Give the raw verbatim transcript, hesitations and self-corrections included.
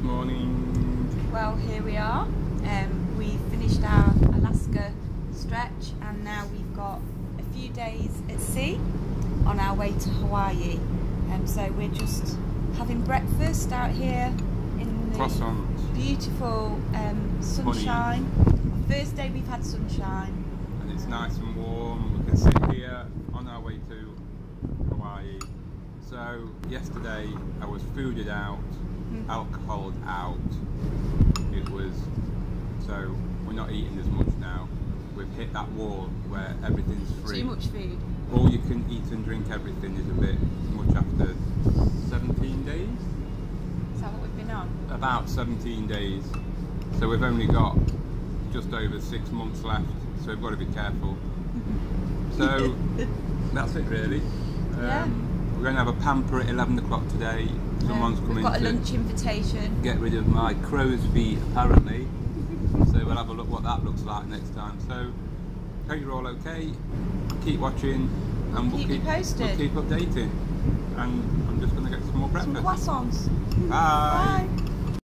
morning. Well, here we are. Um, we finished our Alaska stretch and now we've got a few days at sea on our way to Hawaii. Um, so we're just having breakfast out here in the Croissants. beautiful um, sunshine. Honey. First day we've had sunshine. And it's nice and warm. We can sit here on our way to Hawaii. So yesterday I was fooded out, mm. alcoholed out. It was, so we're not eating as much now. We've hit that wall where everything's free. Too much food. All you can eat and drink everything is a bit much after seventeen days. Is that what we've been on? About seventeen days. So we've only got just over six months left, so we've got to be careful. So that's it really. Um, yeah. We're going to have a pamper at eleven o'clock today. Someone's yeah. coming We've got a to lunch invitation. Get rid of my crow's feet apparently. So we'll have a look what that looks like next time. So hope you're all okay. Keep watching and we'll keep, keep, posted. we'll keep updating. And I'm just going to get some more breakfast. Some croissants. Bye. Bye.